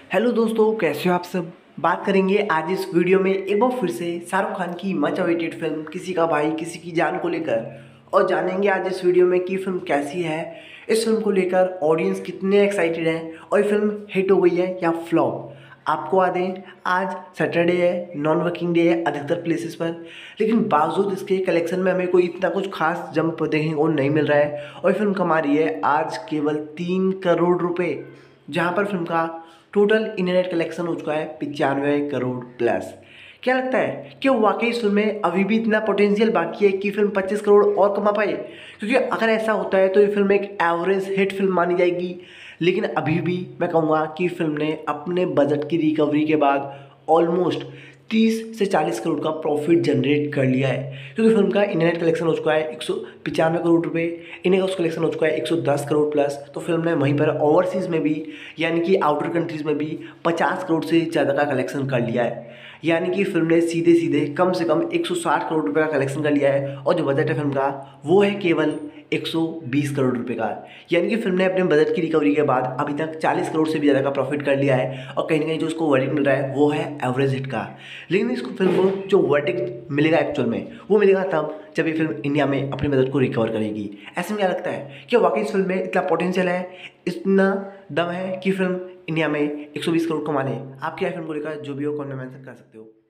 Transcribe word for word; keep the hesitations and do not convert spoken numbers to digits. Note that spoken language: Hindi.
हेलो दोस्तों, कैसे हो आप सब। बात करेंगे आज इस वीडियो में एक बार फिर से शाहरुख खान की मच अवेटेड फिल्म किसी का भाई किसी की जान को लेकर, और जानेंगे आज इस वीडियो में कि फिल्म कैसी है, इस फिल्म को लेकर ऑडियंस कितने एक्साइटेड हैं और ये फिल्म हिट हो गई है या फ्लॉप। आपको आ दें, आज सैटरडे है, नॉन वर्किंग डे है अधिकतर प्लेसेस पर, लेकिन बावजूद इसके कलेक्शन में हमें कोई इतना कुछ खास जंप देखने को नहीं मिल रहा है और ये फिल्म कमा रही है आज केवल तीन करोड़ रुपए, जहां पर फिल्म का टोटल इंटरनेट कलेक्शन हो चुका है पचानवे करोड़ प्लस। क्या लगता है कि वाकई इस फिल्म में अभी भी इतना पोटेंशियल बाकी है कि फिल्म पच्चीस करोड़ और कमा पाए? क्योंकि अगर ऐसा होता है तो ये फिल्म एक एवरेज हिट फिल्म मानी जाएगी, लेकिन अभी भी मैं कहूँगा कि फिल्म ने अपने बजट की रिकवरी के बाद ऑलमोस्ट तीस से चालीस करोड़ का प्रॉफिट जनरेट कर लिया है। क्योंकि फिल्म का इंटरनेट कलेक्शन हो चुका है एक सौ पचानवे करोड़ रुपए, इंडिया का उस कलेक्शन हो चुका है एक सौ दस करोड़ प्लस। तो फिल्म ने वहीं पर ओवरसीज़ में भी यानी कि आउटर कंट्रीज़ में भी पचास करोड़ से ज़्यादा का कलेक्शन कर लिया है। यानी कि फिल्म ने सीधे सीधे कम से कम एक सौ साठ करोड़ रुपए का कलेक्शन कर लिया है, और जो बजट है फिल्म का वो है केवल एक सौ बीस करोड़ रुपए का। यानी कि फिल्म ने अपने बजट की रिकवरी के बाद अभी तक चालीस करोड़ से भी ज़्यादा का प्रॉफिट कर लिया है, और कहीं ना कहीं जो उसको वर्डिक्ट मिल रहा है वो है एवरेज हिट का। लेकिन इसको फिल्म को जो वर्डिक्ट मिलेगा एक्चुअल में वो मिलेगा तब जब ये फिल्म इंडिया में अपने बजट को रिकवर करेगी। ऐसे में क्या लगता है कि वाकई इस फिल्म में इतना पोटेंशियल है, इतना दम है कि फिल्म इंडिया में एक सौ बीस करोड़ कमा ले? आप क्या फिल्म को लेकर जो भी हो कमेंट में मेंशन कर सकते हो।